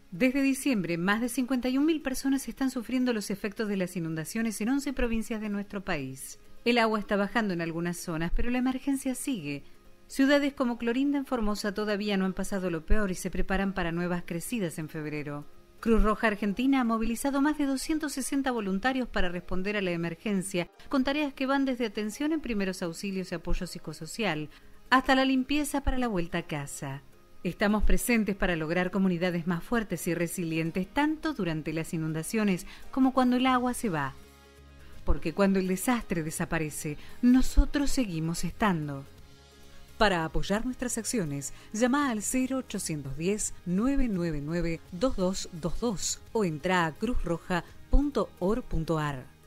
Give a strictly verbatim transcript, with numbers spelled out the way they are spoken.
Desde diciembre, más de cincuenta y un mil personas están sufriendo los efectos de las inundaciones en once provincias de nuestro país. El agua está bajando en algunas zonas, pero la emergencia sigue. Ciudades como Clorinda en Formosa todavía no han pasado lo peor y se preparan para nuevas crecidas en febrero. Cruz Roja Argentina ha movilizado más de doscientos sesenta voluntarios para responder a la emergencia, con tareas que van desde atención en primeros auxilios y apoyo psicosocial, hasta la limpieza para la vuelta a casa. Estamos presentes para lograr comunidades más fuertes y resilientes, tanto durante las inundaciones como cuando el agua se va. Porque cuando el desastre desaparece, nosotros seguimos estando. Para apoyar nuestras acciones, llama al cero ochocientos diez, nueve nueve nueve, dos dos dos dos o entra a cruz roja punto org punto ar.